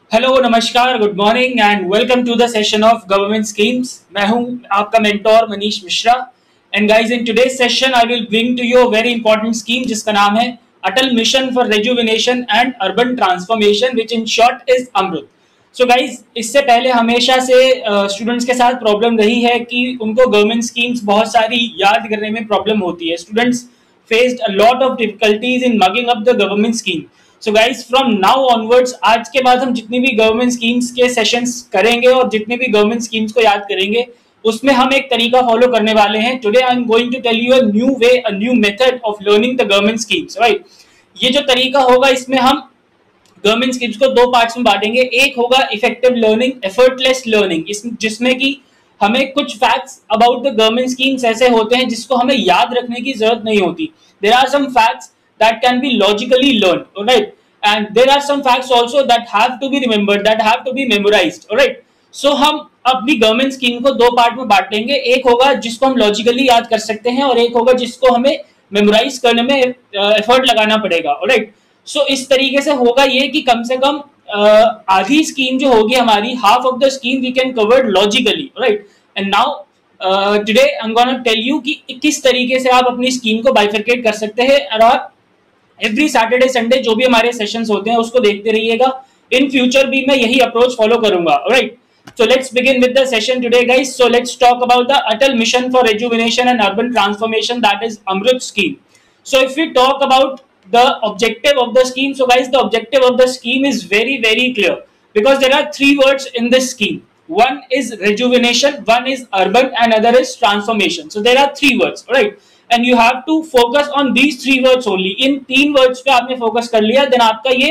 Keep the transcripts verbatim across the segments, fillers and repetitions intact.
Hello, नमस्कार, good morning and welcome to the session of government schemes. मैं हूं आपका mentor Manish Mishra. And guys, in today's session I will bring to you a very important scheme जिसका नाम है Atal mission for rejuvenation and urban transformation, which in short is Amrut. So guys, इससे पहले हमेशा से स्टूडेंट्स uh, के साथ प्रॉब्लम रही है कि उनको गवर्नमेंट स्कीम्स बहुत सारी याद करने में प्रॉब्लम होती है। Students faced a lot of difficulties in mugging up the government scheme. So guys, from now onwards, आज के बाद हम जितनी भी गवर्नमेंट स्कीम्स के सेशंस करेंगे और जितने भी गवर्नमेंट स्कीम्स को याद करेंगे उसमें हम एक तरीका फॉलो करने वाले हैं। Today I am going to tell you a new way, a new method of learning the government schemes, right. ये जो तरीका होगा इसमें हम गवर्नमेंट स्कीम्स को दो पार्ट्स में बांटेंगे। एक होगा इफेक्टिव लर्निंग, एफर्टलेस लर्निंग, जिसमें कि हमें कुछ facts about the government schemes ऐसे होते हैं जिसको हमें याद रखने की जरूरत नहीं होती। There are some facts that can be logically learned, all right, and there are some facts also that have to be remembered, that have to be memorized, all right. So हम अपनी गवर्नमेंट स्कीम को दो part में बांट लेंगे। एक होगा जिसको हम लॉजिकली याद कर सकते हैं और एक होगा जिसको हमें मेमोराइज करने में एफर्ट लगाना पड़ेगा, all right. सो so, इस तरीके से होगा ये कि कम से कम आधी स्कीम जो होगी हमारी, half of the scheme we can cover logically, right. And now today I am gonna tell you कि किस तरीके से आप अपनी स्कीम को बाइफरकेट कर सकते हैं और आप एवरी सैटरडे संडे जो भी हमारे सेशंस होते हैं उसको देखते रहिएगा। इन फ्यूचर भी मैं यही अप्रोच फॉलो करूंगा, right. So let's begin with the session today guys. So let's talk about the Atal mission for rejuvenation and urban transformation, that is Amrut scheme. So if we talk about the objective of the scheme, so guys, the objective of the scheme is very very clear because there are three words in this scheme. One is rejuvenation, one is urban, and another is transformation. So there are three words, right, and you have to focus on these three words only. In तीन words पे आपने focus कर लिया, then आपका ये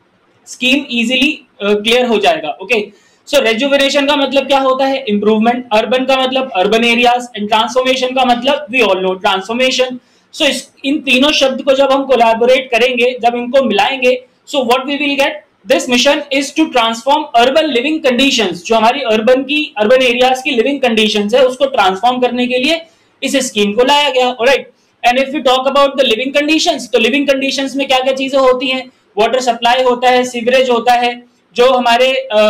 scheme easily uh, clear हो जाएगा, okay. So rejuvenation का मतलब क्या होता है? Improvement. Urban का मतलब urban areas, and transformation का मतलब we all know transformation. So so, इन तीनों शब्द को जब हम कोलैबोरेट करेंगे, जब इनको मिलाएंगे, so what we will get, this mission is to transform urban living conditions. जो हमारी अर्बन की अर्बन एरियाज की लिविंग कंडीशंस है उसको ट्रांसफॉर्म करने के लिए इस स्कीम को लाया गया, alright. And if you talk about the living conditions, तो लिविंग कंडीशंस में क्या क्या चीजें होती हैं? वाटर सप्लाई होता है, सीवरेज होता है, जो हमारे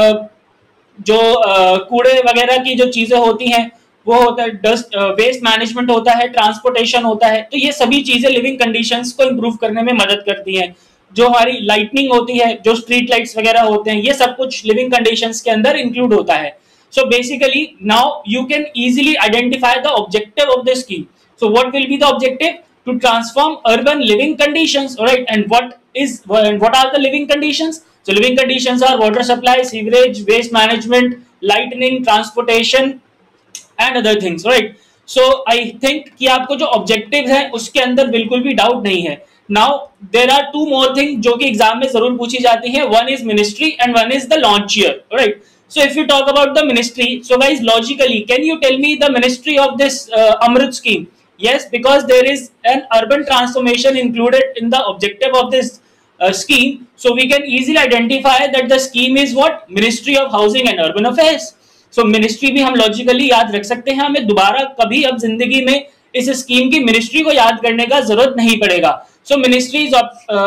जो कूड़े वगैरह की जो चीजें होती हैं वो होता है, डस्ट वेस्ट मैनेजमेंट होता है, ट्रांसपोर्टेशन होता है। तो ये सभी चीजें लिविंग कंडीशंस को इंप्रूव करने में मदद करती हैं। जो हमारी लाइटनिंग होती है, जो स्ट्रीट लाइट्स वगैरह होते हैं, ये सब कुछ लिविंग कंडीशंस के अंदर इंक्लूड होता है। So basically now you can easily identify the objective of the scheme. So what will be the objective? To transform urban living conditions, alright. And what is what are the living conditions? So living conditions are water supply, sewerage, waste management, lightning, transportation and other things, right. So I think कि आपको जो objective है उसके अंदर बिल्कुल भी doubt नहीं है। Now there are two more thing जो कि एग्जाम में जरूर पूछी जाती है। One is ministry and one is the launch year, right. So if you talk about the ministry, so guys logically can you tell me the ministry of this Amrut scheme? yes, because there is an urban transformation included in the objective of this uh, scheme, so we can easily identify that the scheme is what? Ministry of Housing and Urban Affairs. So so, ministry भी हम logically याद रख सकते हैं। हमें दोबारा कभी अब जिंदगी में इस स्कीम की मिनिस्ट्री को याद करने का जरूरत नहीं पड़ेगा। So ministry is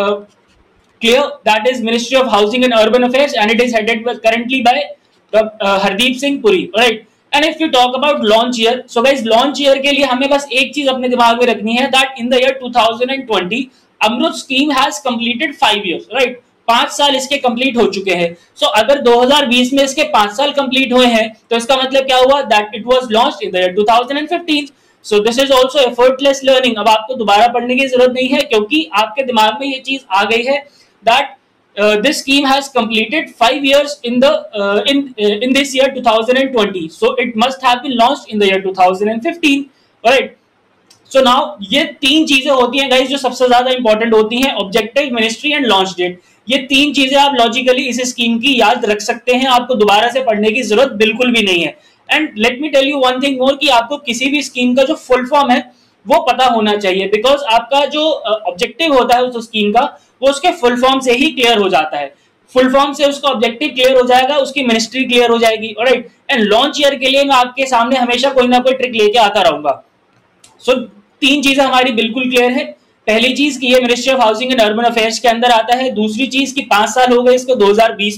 clear, that is ministry of housing and urban affairs and it is headed currently by Hardeep Singh Puri, right. And if you talk about launch year, so guys launch year के लिए हमें बस एक चीज अपने दिमाग में रखनी है, that in the year two thousand twenty Amrut scheme has completed five years, right. पांच साल इसके कंप्लीट हो चुके हैं। सो so, अगर दो हज़ार बीस में इसके पांच साल कंप्लीट हुए हैं तो इसका मतलब क्या हुआ? That it was launched in the year two thousand fifteen. So this is also effortless learning. अब आपको दोबारा पढ़ने की जरूरत नहीं है क्योंकि आपके दिमाग में ये चीज आ गई है that this scheme has completed five years in the in in this year two thousand twenty, so it must have been launched in the year two thousand fifteen, right. So now ये तीन चीजें होती हैं guys जो सबसे ज्यादा important होती हैं, objective, ministry and launch date. ये तीन चीजें आप लॉजिकली इस स्कीम की याद रख सकते हैं, आपको दोबारा से पढ़ने की जरूरत बिल्कुल भी नहीं है। And let me tell you one thing more कि आपको किसी भी स्कीम का जो फुल फॉर्म है वो पता होना चाहिए, बिकॉज आपका जो ऑब्जेक्टिव होता है उस स्कीम का वो उसके फुल फॉर्म से ही क्लियर हो जाता है। फुल फॉर्म से उसका ऑब्जेक्टिव क्लियर हो जाएगा, उसकी मिनिस्ट्री क्लियर हो जाएगी, ऑलराइट। एंड लॉन्च ईयर के लिए मैं आपके सामने हमेशा कोई ना कोई ट्रिक लेके आता रहूंगा। सो so, तीन चीजें हमारी बिल्कुल क्लियर है। पहली चीज कि ये ministry of housing and urban affairs के अंदर आता है। दूसरी चीज कि पांच साल हो गए इसको दो हज़ार बीस में,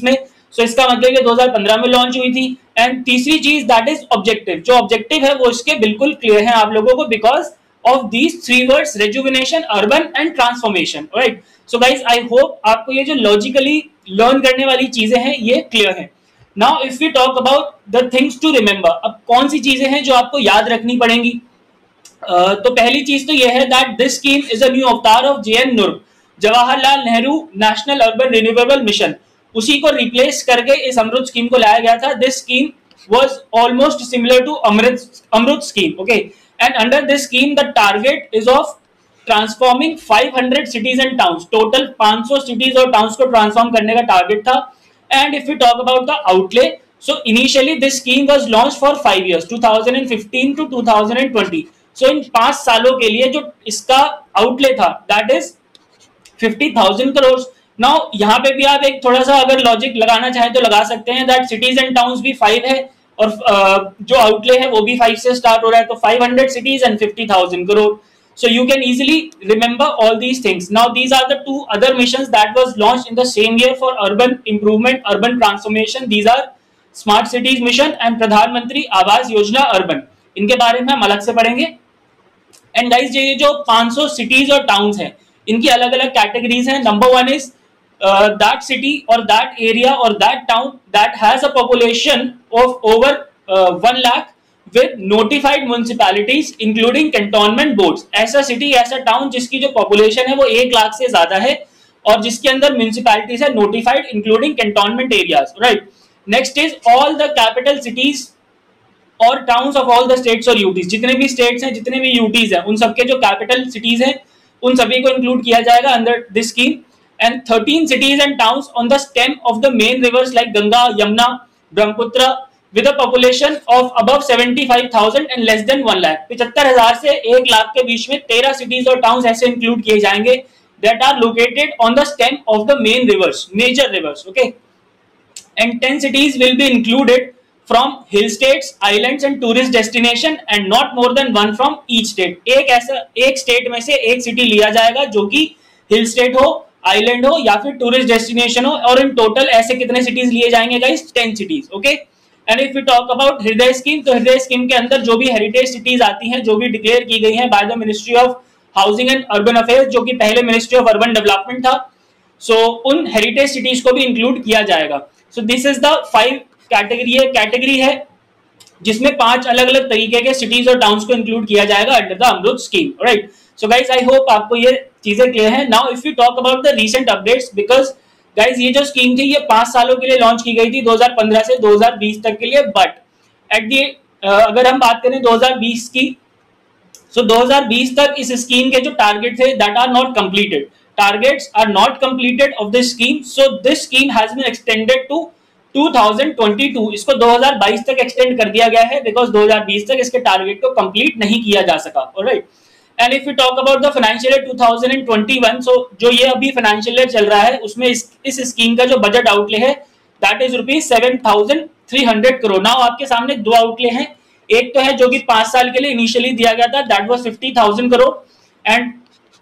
सो इसका मतलब ये दो हज़ार पंद्रह में लॉन्च हुई थी। एंड तीसरी चीज दैट इज ऑब्जेक्टिव, जो ऑब्जेक्टिव है वो इसके बिल्कुल क्लियर है आप लोगों को, because of these three words, rejuvenation, urban and transformation, right. So guys I hope आपको ये जो लॉजिकली लर्न करने वाली चीजें हैं ये क्लियर है। Now if we talk about the things to remember, अब कौन सी चीजें हैं जो आपको याद रखनी पड़ेंगी। Uh, तो पहली चीज तो यह है that this scheme is a new avatar of J N NURM, Jawaharlal Nehru national urban renewable mission, उसी को रिप्लेस करके इस अमृत स्कीम को लाया गया था। This scheme was almost similar to Amrut Amrut scheme, okay. And under this scheme the target is of transforming five hundred cities and towns, total पाँच सौ सिटीज और टाउन्स को ट्रांसफॉर्म करने का टारगेट था। And if you talk about the outlay, so initially this scheme was launch for five years, two thousand fifteen to two thousand twenty. So इन पांच सालों के लिए जो इसका आउटले था that is fifty thousand crore. नाउ यहाँ पे भी आप एक थोड़ा सा अगर लॉजिक लगाना चाहें तो लगा सकते हैं दैट सिटीज एंड टाउन्स भी फाइव है और uh, जो आउटले है वो भी फाइव से स्टार्ट हो रहा है, तो five hundred cities and fifty thousand crore. So you can easily remember all these things. Now these are the two other missions that was launched in the same year for urban improvement, urban transformation. These are Smart Cities Mission and प्रधानमंत्री Awas Yojana urban. इनके बारे में हम अलग से पढ़ेंगे। And guys ये जो पाँच सौ सिटीज और टाउन्स हैं इनकी अलग अलग कैटेगरीज हैं। Number one is that city और दैट एरिया और that town that has a population of over one lakh with notified municipalities including cantonment boards। ऐसा सिटी ऐसा टाउन जिसकी जो पॉपुलेशन है वो एक लाख से ज्यादा है और जिसके अंदर म्यूनिसिपैलिटीज है notified including cantonment areas, right. Next is all the capital cities और towns of all the states और यूटीज, जितने भी स्टेट्स हैं जितने भी यूटीज हैं उन सबके जो कैपिटल सिटीज हैं उन सभी को इंक्लूड किया जाएगा under this scheme. And thirteen cities and towns on the stem of the main rivers like Ganga, Yamuna, Brahmaputra with a population of above seventy-five thousand and less than one lakh, पचहत्तर हजार से एक लाख के बीच में तेरह cities और towns ऐसे इंक्लूड किए जाएंगे that are located on the stem of the main rivers, major rivers, okay। And ten cities will be included from hill states, islands and tourist destination and not more than one from each state। एक ऐसा एक state में से एक city लिया जाएगा जो कि hill state हो, island हो या फिर tourist destination हो, और in total ऐसे कितने cities लिए जाएंगे guys? ten cities, okay। And if you talk about Hriday scheme, तो हृदय स्कीम के अंदर जो भी हेरिटेज सिटीज आती हैं जो भी डिक्लेयर की गई हैं by the ministry of housing and urban affairs, जो कि पहले मिनिस्ट्री ऑफ अर्बन डेवलपमेंट था, सो so, उन हेरिटेज सिटीज को भी इंक्लूड किया जाएगा। So this is the five category है कैटेगरी है जिसमें पांच अलग अलग तरीके के सिटीज और टाउन्स को इंक्लूड किया जाएगा under the Amrut scheme, right. So guys I hope आपको ये चीजें क्लियर है। Now if you talk about the recent updates, because guys ये जो स्कीम थी ये पांच सालों के लिए लॉन्च की गई थी दो हज़ार पंद्रह से दो हज़ार बीस तक के लिए, बट एट दी अगर हम बात करें दो हज़ार बीस की, सो so दो हज़ार बीस तक इस स्कीम के जो टारगेट थे that are not completed, targets are not completed of this scheme. So this scheme has been extended to two thousand twenty two, इसको दो हज़ार बाईस तक एक्सटेंड कर दिया गया है बिकॉज दो हज़ार बीस तक इसके टारगेट को कंप्लीट नहीं किया जा सका, alright. And if you talk about the financial year two thousand twenty one, so जो ये अभी फाइनेंशियल ईयर चल रहा है उसमें इस इस स्कीम का जो बजट आउटले है that is rupees seven thousand three hundred crore. Now आपके सामने दो आउटले हैं, एक तो है जो कि पांच साल के लिए इनिशियली दिया गया था that was fifty thousand crore and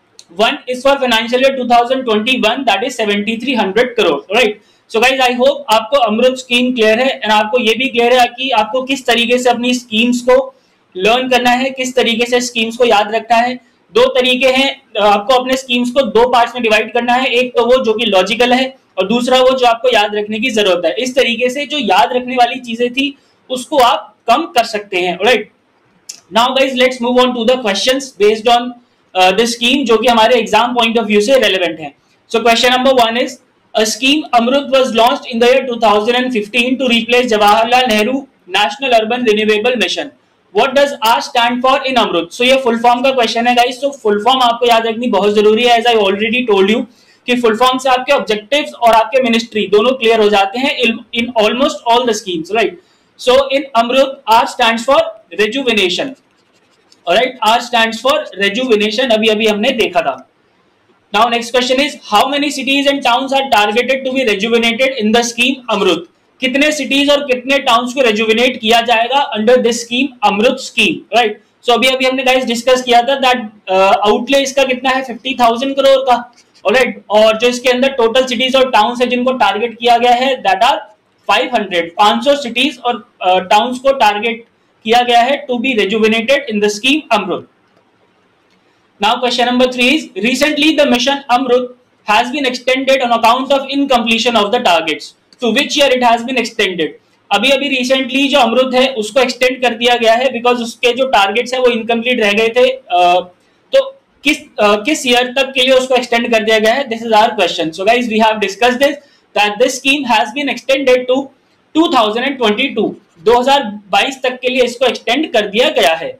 one is for financial year two thousand twenty one that is seventy three hundred crore, right. So guys I hope आपको अमृत स्कीम क्लियर है एंड आपको ये भी क्लियर है कि आपको किस तरीके से अपनी स्कीम्स को लर्न करना है, किस तरीके से स्कीम्स को याद रखना है। दो तरीके हैं, आपको अपने स्कीम्स को दो पार्ट्स में डिवाइड करना है, एक तो वो जो कि लॉजिकल है और दूसरा वो जो आपको याद रखने की जरूरत है। इस तरीके से जो याद रखने वाली चीजें थी उसको आप कम कर सकते हैं, right. Now guys let's move on to the questions based on this scheme जो कि हमारे एग्जाम पॉइंट ऑफ व्यू से रेलेवेंट है। So question number one is a scheme Amrut was launched in the year two thousand fifteen to replace Jawaharlal Nehru national urban renewable mission. What does R stand for in Amrut? So ये full form का question है guys, तो full form आपको याद रखनी बहुत जरूरी है। As I already told you कि फुल फॉर्म से आपके ऑब्जेक्टिव्स और आपके मिनिस्ट्री दोनों क्लियर हो जाते हैं in almost all the schemes, right. So in Amrut R stands for rejuvenation, alright, R stands for rejuvenation, अभी अभी हमने देखा था। Now next question is how many cities and towns are targeted to be rejuvenated in the scheme अमृत? कितने cities और कितने towns को rejuvenate किया जाएगा under this scheme Amrut scheme, right. So अभी अभी हमने गाइस डिस्कस किया था दैट आउटले इसका कितना है फिफ्टी थाउजेंड करोड़ का, ऑलराइट। और जो इसके अंदर टोटल सिटीज और टाउन्स है जिनको टारगेट किया गया है दैट आर फाइव हंड्रेड पाँच सौ सिटीज और टाउन्स को टारगेट किया गया है to be rejuvenated in the scheme Amrut. Now question number three is, recently the mission Amrut has been extended on account of incompletion of the targets. To which year it has been extended? अभी अभी recently जो अमृत है उसको extend कर दिया गया है because उसके जो टारगेट्स है वो इनकम्प्लीट रह गए थे. uh, तो किस uh, किस ईयर तक के लिए उसको एक्सटेंड कर दिया गया है? This is our question. So guys we have discussed this that this scheme has been extended to two thousand twenty two. दो हज़ार बाईस तक के लिए इसको एक्सटेंड कर दिया गया है.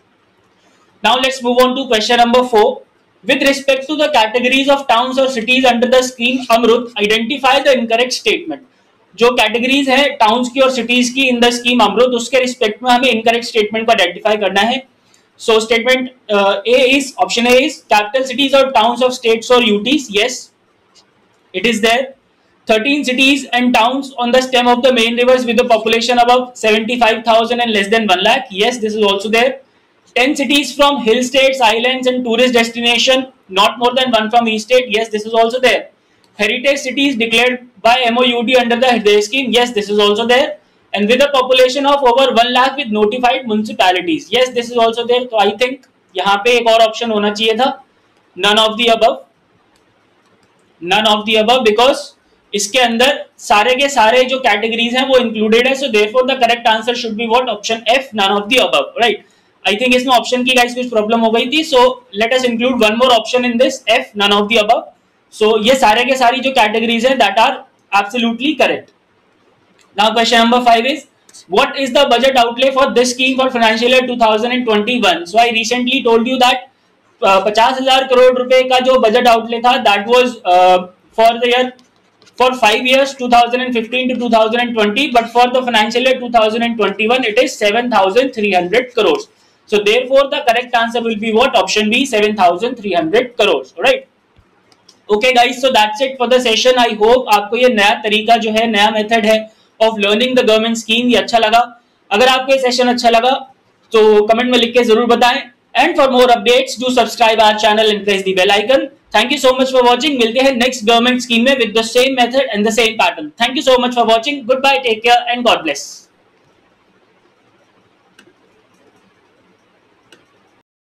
Now let's move on to question number four. With respect to the categories of towns or cities under the scheme Amrut, identify the incorrect statement. जो कैटेगरीज है टाउन्स की और सिटीज की इन द स्कीम अमृत, उसके रिस्पेक्ट में हमें incorrect statement को identify करना है. So statement A is, option A is capital cities और टाउन्स ऑफ स्टेट्स और UTs. Yes, it is there. thirteen cities and towns on the stem of the main rivers with a population above seventy-five thousand and less than one lakh. Yes, this is also there. ten cities from hill states, islands and tourist destination, not more than one from each state. Yes, this is also there. Heritage cities declared by M O U D under the Hriday scheme. Yes, this is also there. And with a population of over one lakh with notified municipalities. Yes, this is also there. तो I think यहाँ पे एक और option होना चाहिए था, none of the above. None of the above because इसके अंदर सारे के सारे जो कैटेगरीज हैं वो इंक्लूडेड है. So therefore the correct answer should be what? Option F, none of the above. Right. I think इसमें ऑप्शन की गाइस कुछ प्रॉब्लम हो गई थी. So let us include one more option in this, F, none of the above. So ये सारे के सारी जो कैटेगरीज है that are absolutely correct. Now question number five is, what is the budget outlay for this scheme for financial year two thousand twenty one? So I recently told you that पचास हजार करोड़ रुपए का जो budget outlay था that was for the year for five years twenty fifteen to twenty twenty, but for the financial year twenty twenty-one it is seven thousand three hundred crores. So therefore the correct answer will be what? Option B, seven thousand three hundred crores. All right. Okay guys, so that's it for the session. I hope आपको ये नया तरीका जो है, नया method है of learning the government scheme, ये अच्छा लगा. अगर आपको ये सेशन अच्छा लगा तो कमेंट में लिख के जरूर बताएं. And for more updates, do subscribe our channel and press the bell icon. Thank you so much for watching. मिलते हैं next government scheme में with the same method and the same pattern. Thank you so much for watching. Goodbye, take care and God bless.